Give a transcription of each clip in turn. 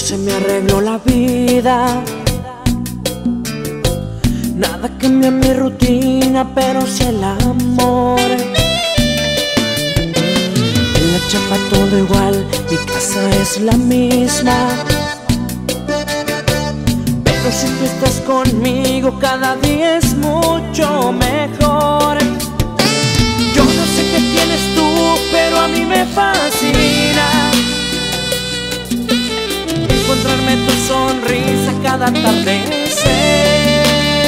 se me arregló la vida. Nada cambia mi rutina, pero sí el amor. En la chamba todo igual, mi casa es la misma. Pero si tú estás conmigo, cada día es mucho mejor. Yo no sé qué tienes tú, pero a mí me fascina encontrarme tu sonrisa cada atardecer.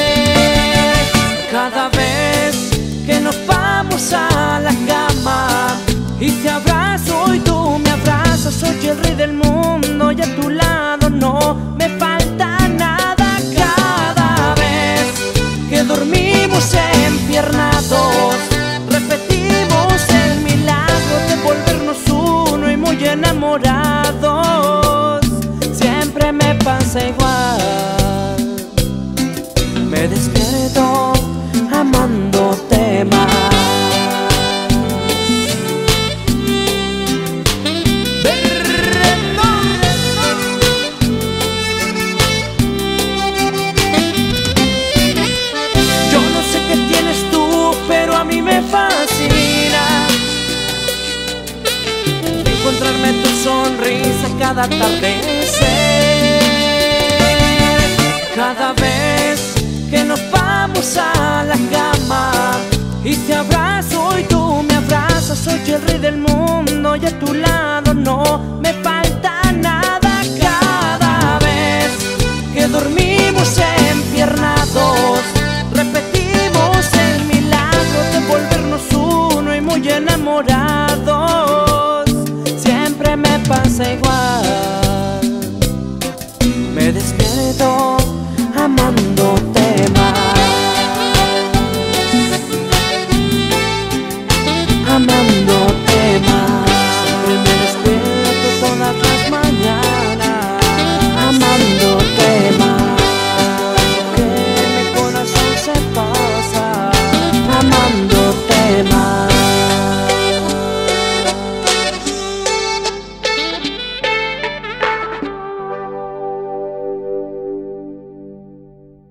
Cada vez que nos vamos a la cama y te abrazo y tú me abrazas, soy el rey del mundo y a tu lado no me falta nada. Cada vez que dormimos empiernados, repetimos el milagro de volvernos uno y muy enamorados. Siempre me pasa igual, me despierto amándote más. Yo no sé qué tienes tú, pero a mí me fascina encontrarme tu sonrisa cada atardecer. Cada vez que nos vamos a la cama y te abrazo y tú me abrazas, soy el rey del mundo y a tu lado no me falta nada. Cada vez que dormimos empiernados, repetimos el milagro de volvernos uno y muy enamorados. Siempre me pasa igual, me despierto amándote más, amándote.